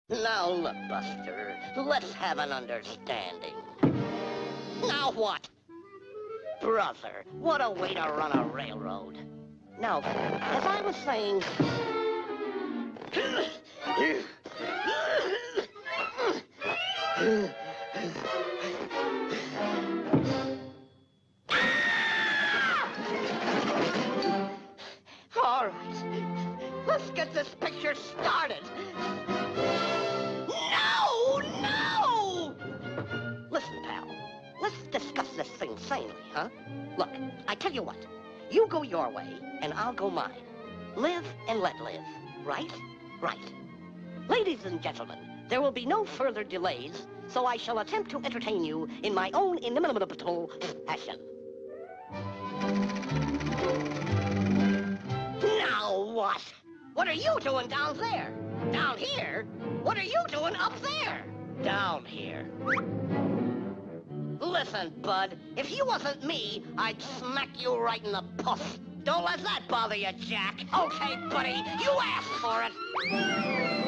Now look, Buster, let's have an understanding. Now what? Brother, what a way to run a railroad. Now, as I was saying... All right, let's get this picture started. No! No! Listen, pal, let's discuss this thing sanely, huh? Look, I tell you what, you go your way, and I'll go mine. Live and let live, right? Right. Ladies and gentlemen, there will be no further delays, so I shall attempt to entertain you in my own inimitable fashion. Now what? What are you doing down there? Down here? What are you doing up there? Down here. Listen, bud, if you wasn't me, I'd smack you right in the puss. Don't let that bother you, Jack. Okay, buddy, you asked for it.